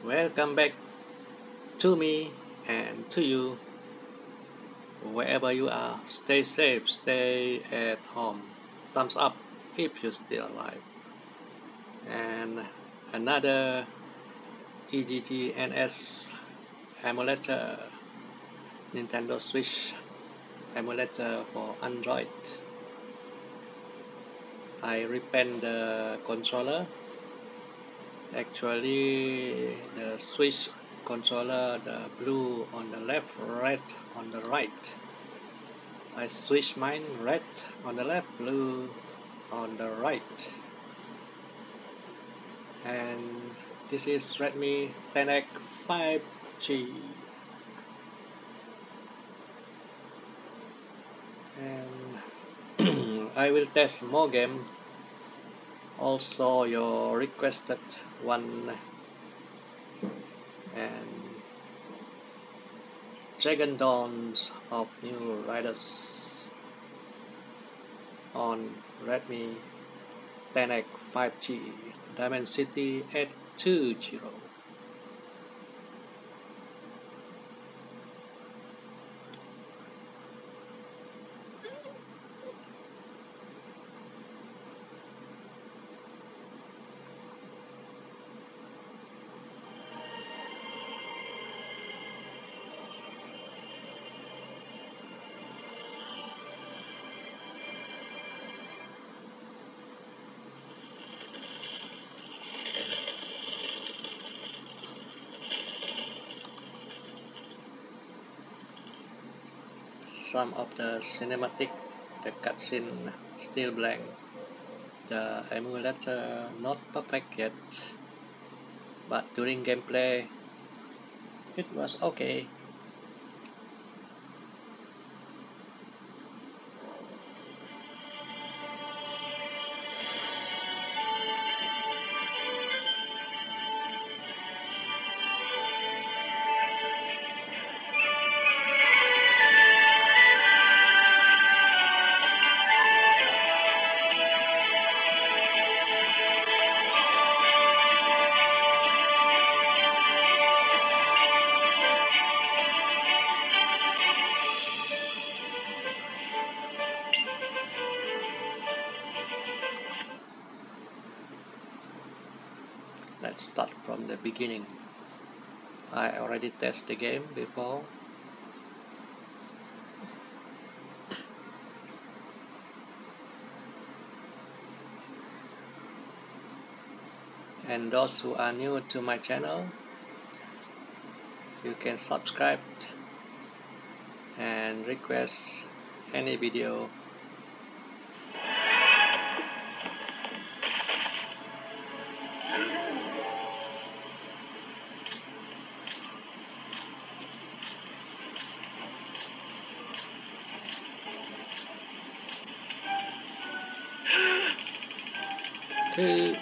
Welcome back to me and to you, wherever you are. Stay safe, stay at home. Thumbs up if you're still alive. And another EGGNS emulator, Nintendo Switch emulator for Android. I repent the controller. Actually, the Switch controller, the blue on the left, red on the right. I switch mine red on the left, blue on the right. And this is Redmi 10X 5G. And I will test more game. Also your requested one, and Dragon Dawns of New Riders on Redmi 10X 5G Dimensity 820. Some of the cinematic, the cutscene still blank. The emulator not perfect yet, but during gameplay it was okay. Let's start from the beginning. I already tested the game before. And those who are new to my channel, you can subscribe and request any video. To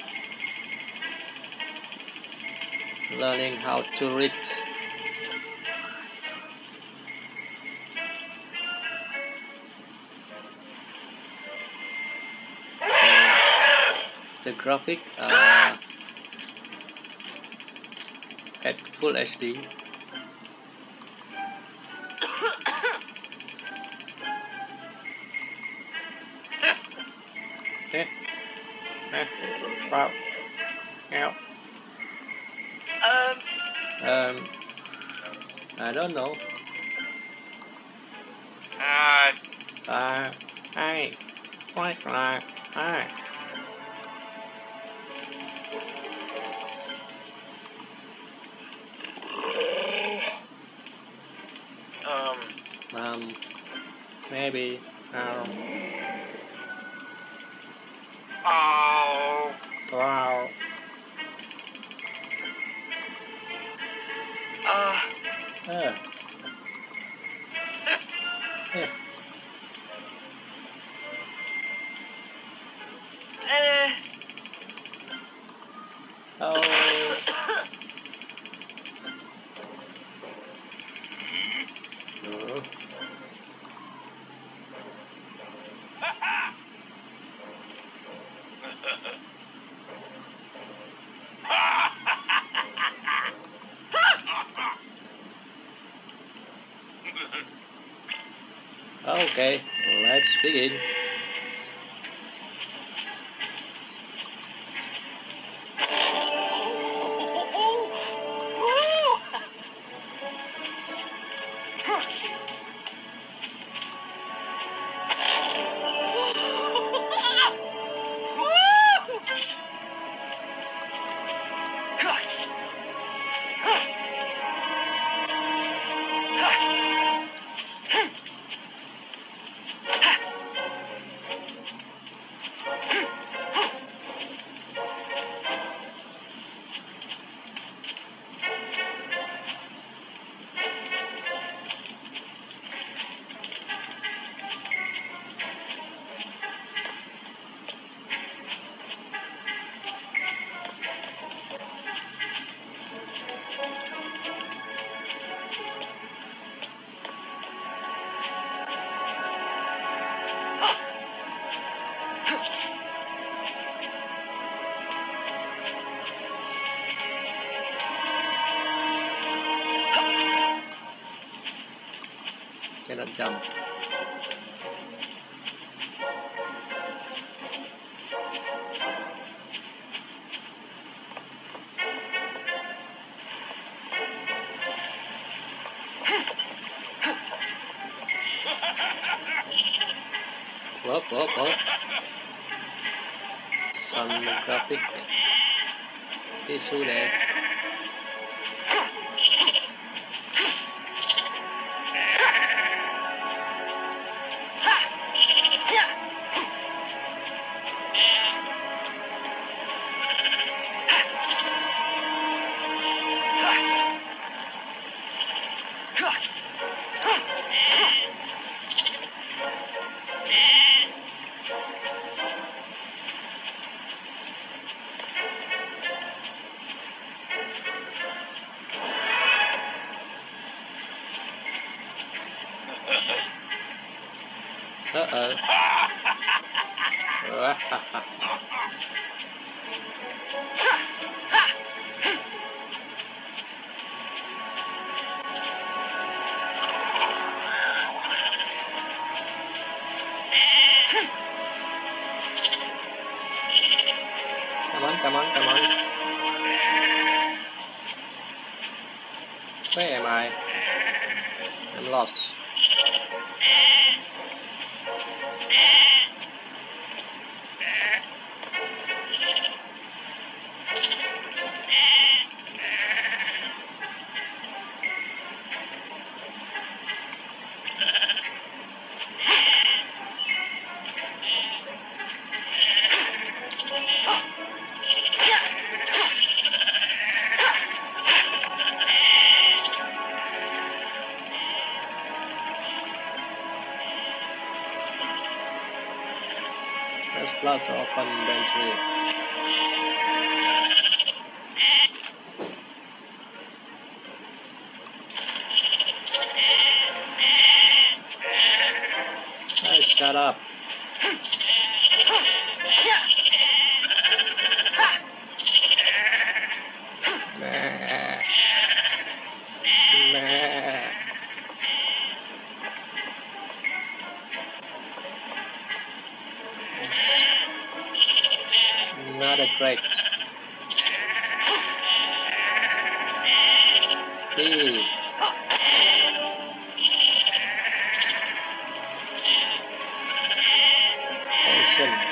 learning how to read the graphic at full HD. Okay. Wow. Yeah. I don't know. I quite like I. Um, maybe. Wow. Uh, yeah. Oh. Uh, Okay, let's begin. Cannot jump. Whoop. Some graphic issue there. Uh-oh. Come on. Where am I? I'm lost. Let's plus open inventory. Hey, shut up. Meh. Not a great. Hey. Ocean.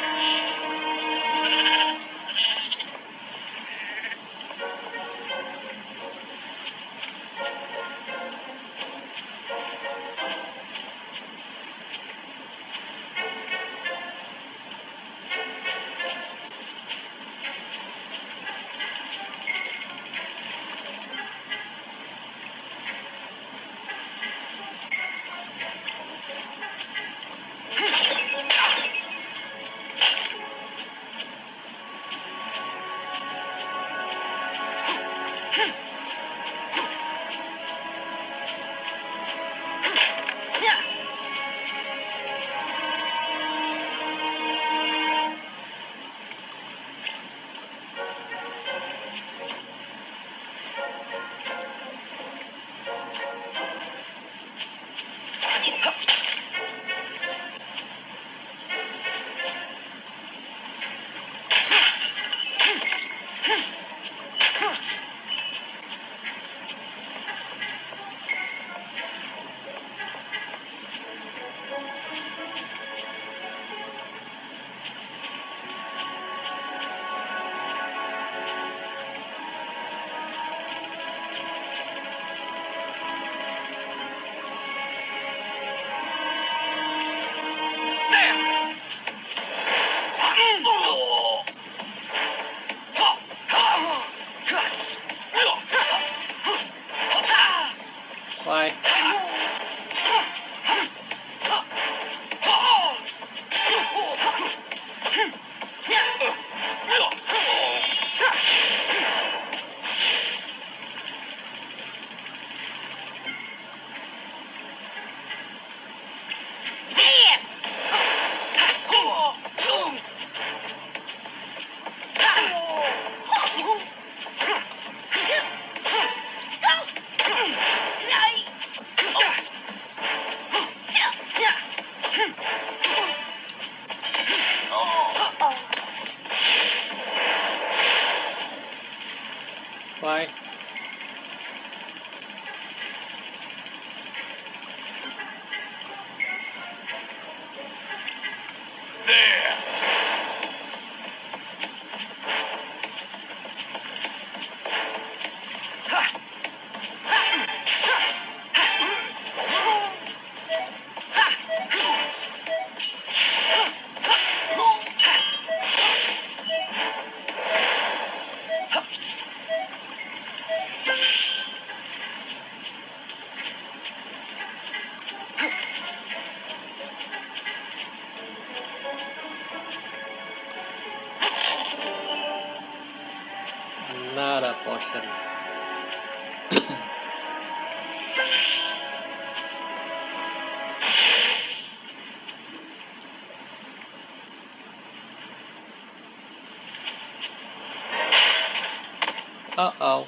Why? There! Another portion. Uh-oh.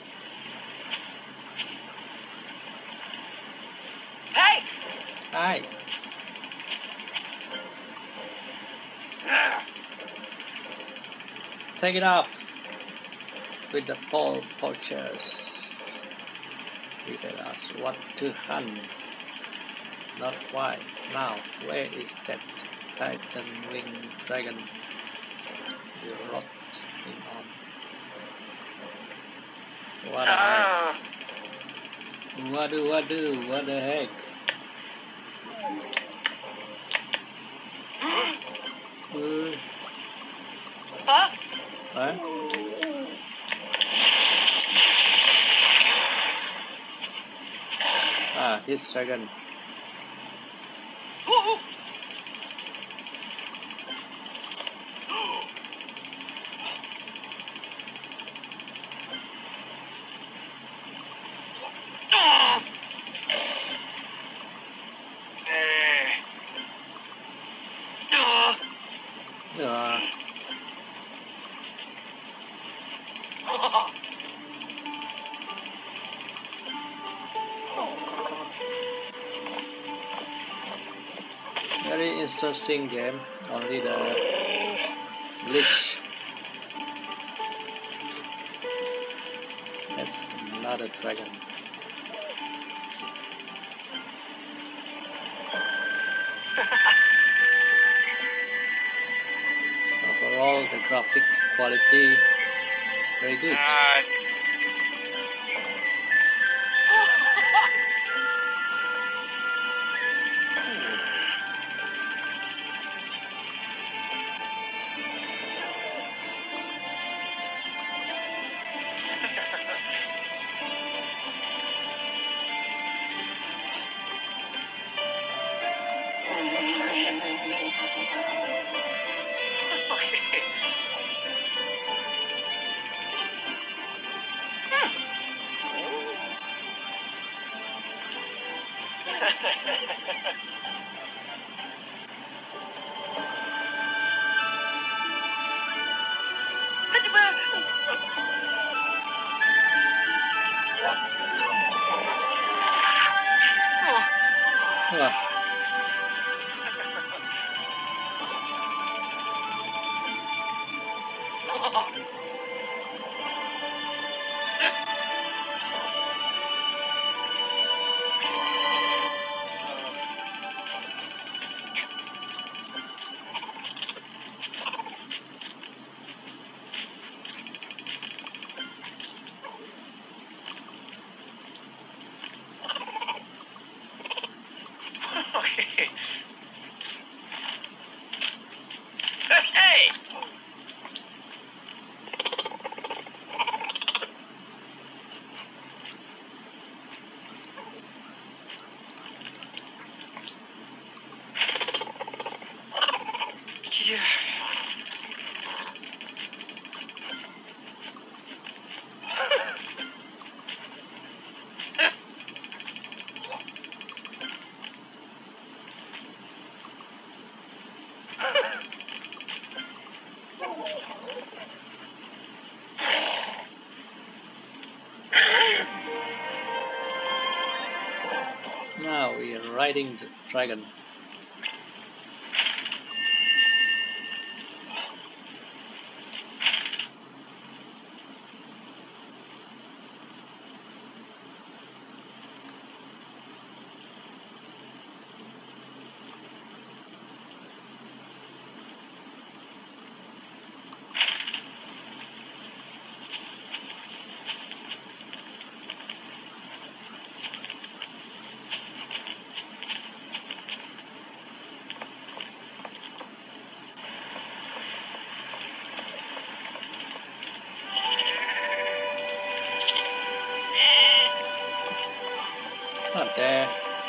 Hey! Hi. Take it up with the pole poachers. He tell us what to hunt. Not why. Now, where is that Titan winged dragon you wrote him on? What the heck? What the heck? Huh? Huh? Ah, this dragon. Uh, very interesting game. Only the glitch. That's another dragon. Overall, the graphic quality very good. Ah, Hey! Yeah. now we are riding the dragon. Not there.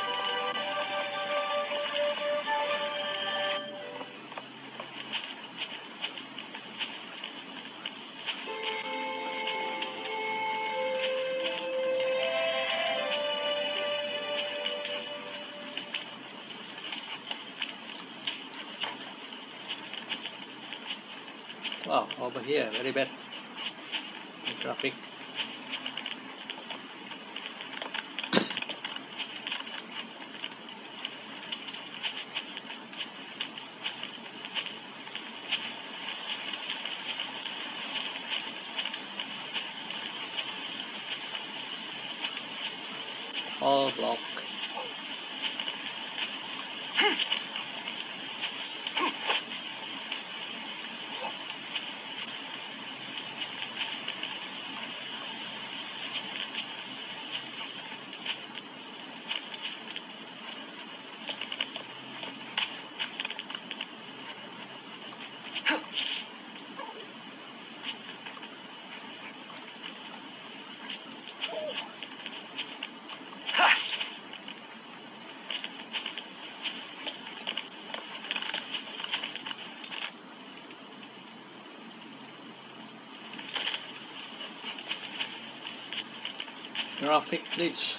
Wow, over here, very bad traffic. All blocked. Traffic glitch.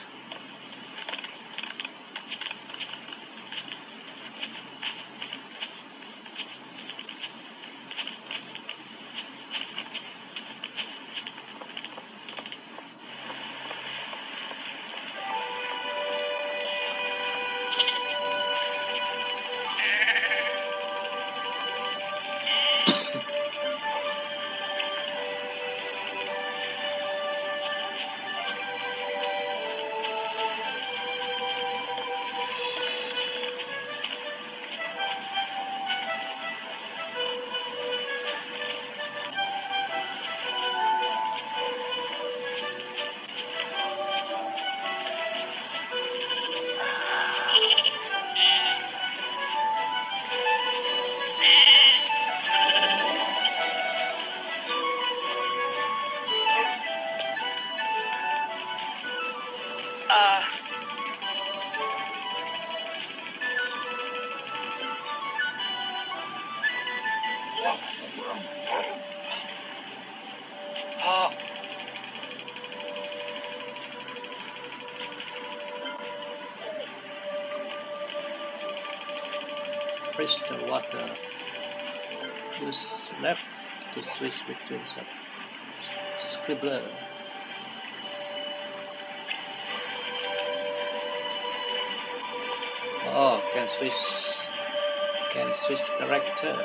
Press the water. Use left to switch between scribbler. Oh, can switch character.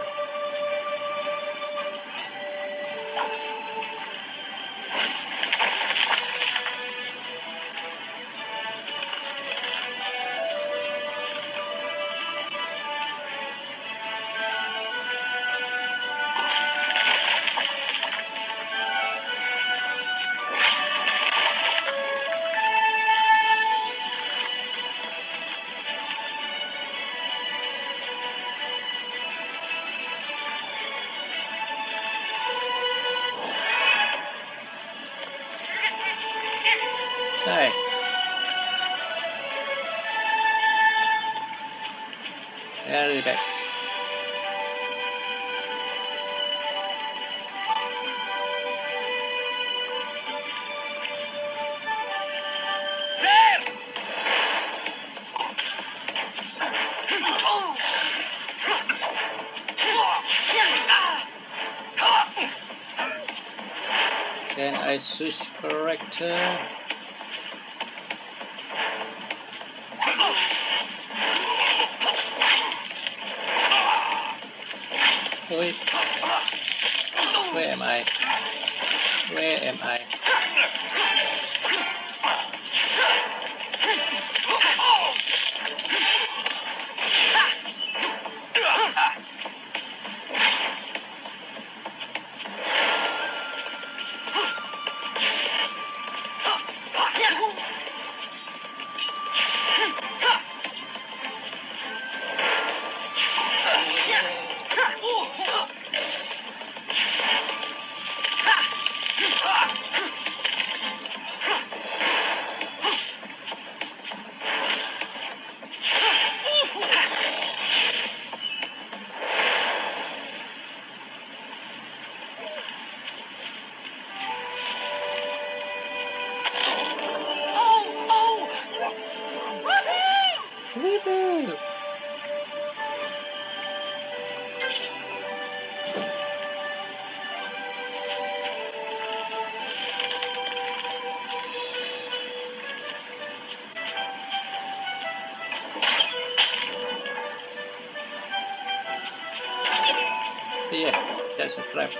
Okay. Very bad. Can I switch character? Wait. Where am I? Where am I? That's a trap.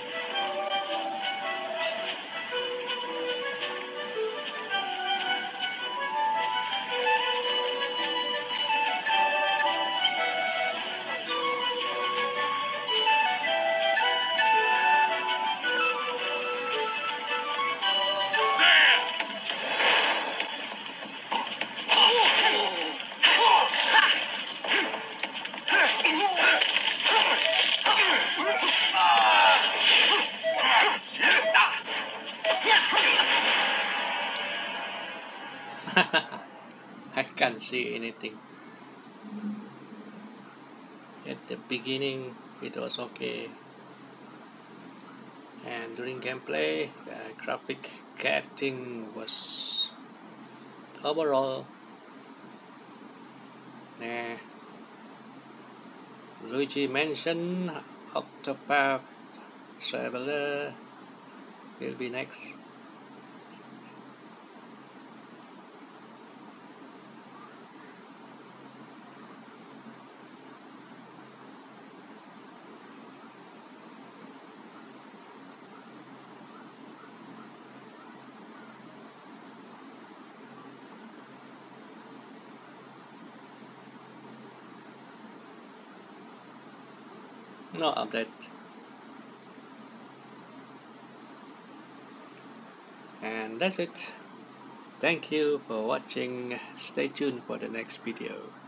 I can't see anything. At the beginning it was okay, and during gameplay the graphic acting was overall nah. Luigi mentioned Octopath Traveler will be next. No update. And that's it. Thank you for watching. Stay tuned for the next video.